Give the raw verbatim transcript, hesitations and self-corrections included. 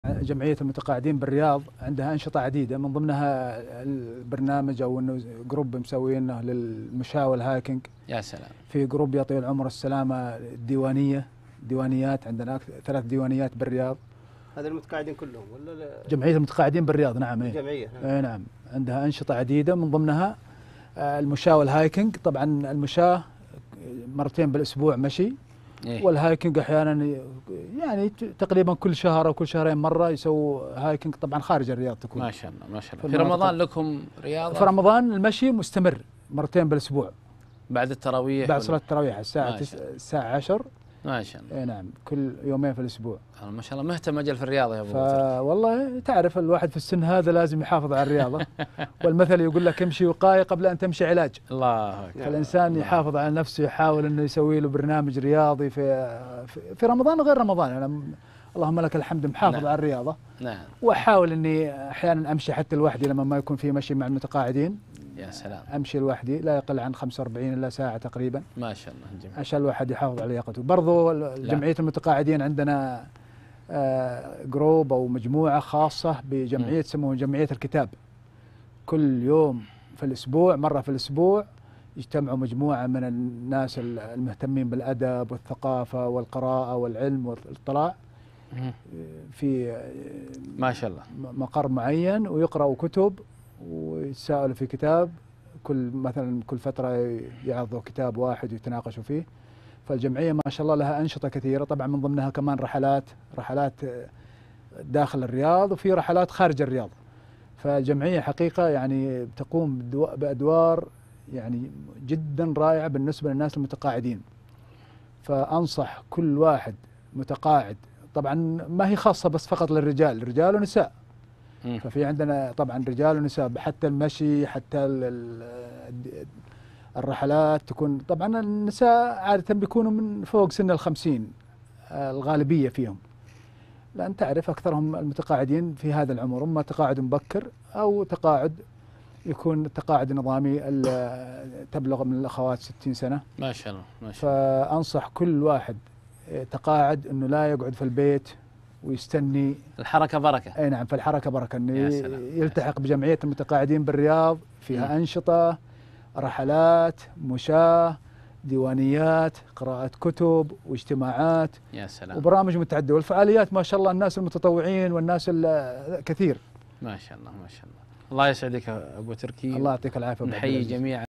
جمعية المتقاعدين بالرياض عندها أنشطة عديدة، من ضمنها البرنامج أو إنه جروب مسوينه للمشاة والهايكنج. يا سلام. في جروب يطيل العمر السلامة الديوانية، ديوانيات عندنا ثلاث ديوانيات بالرياض. هذا المتقاعدين كلهم ولا لا؟ جمعية المتقاعدين بالرياض، نعم. الجمعية نعم. اي نعم، عندها أنشطة عديدة من ضمنها المشاة والهايكنج. طبعا المشاة مرتين بالأسبوع مشي، إيه؟ والهايكنج احيانا يعني تقريبا كل شهر او كل شهرين مره يسووا هايكنج، طبعا خارج الرياض تكون. ما شاء الله ما شاء الله. في رمضان لكم رياضه؟ في رمضان المشي مستمر مرتين بالاسبوع بعد التراويح، بعد صلاه التراويح الساعه الساعه عشرة. ما شاء الله. اي نعم، كل يومين في الاسبوع. ما شاء الله مهتم اجل في الرياضه يا ابو بكر. والله تعرف الواحد في السن هذا لازم يحافظ على الرياضه. والمثل يقول لك امشي وقايه قبل ان تمشي علاج. الله اكبر. فالانسان الله يحافظ على نفسه، يحاول انه يسوي له برنامج رياضي في في رمضان وغير رمضان. انا اللهم لك الحمد محافظ نعم. على الرياضه. نعم. واحاول اني احيانا امشي حتى لوحدي لما ما يكون في مشي مع المتقاعدين. يا سلام. امشي لوحدي لا يقل عن خمسة وأربعين الا ساعه تقريبا. ما شاء الله جميل. عشان الواحد يحافظ على لياقته. برضو جمعيه المتقاعدين عندنا آه جروب او مجموعه خاصه بجمعيه يسموها جمعيه الكتاب. كل يوم في الاسبوع، مره في الاسبوع، يجتمعوا مجموعه من الناس المهتمين بالادب والثقافه والقراءه والعلم والاطلاع في ما شاء الله مقر معين، ويقرأوا كتب ويتساءلوا في كتاب. كل مثلا كل فترة يعرضوا كتاب واحد ويتناقشوا فيه. فالجمعية ما شاء الله لها أنشطة كثيرة، طبعا من ضمنها كمان رحلات رحلات داخل الرياض وفي رحلات خارج الرياض. فالجمعية حقيقة يعني تقوم بأدوار يعني جدا رائعة بالنسبة للناس المتقاعدين. فأنصح كل واحد متقاعد، طبعا ما هي خاصة بس فقط للرجال، رجال ونساء. م. ففي عندنا طبعا رجال ونساء، حتى المشي، حتى الرحلات تكون. طبعا النساء عادة بيكونوا من فوق سن الخمسين الغالبية فيهم، لأن تعرف أكثرهم المتقاعدين في هذا العمر، إما تقاعد مبكر أو تقاعد يكون التقاعد النظامي تبلغ من الأخوات ستين سنة. ما شاء الله ما شاء الله. فأنصح كل واحد تقاعد أنه لا يقعد في البيت ويستني. الحركة بركة. أي نعم، فالحركة بركة، أنه يلتحق بجمعية المتقاعدين بالرياض. فيها م. أنشطة، رحلات، مشاة، ديوانيات، قراءة كتب واجتماعات. يا سلام. وبرامج متعددة، والفعاليات ما شاء الله الناس المتطوعين والناس كثير. ما شاء الله ما شاء الله. الله يسعدك يا أبو تركي. الله يعطيك العافية. نحيي جميعا.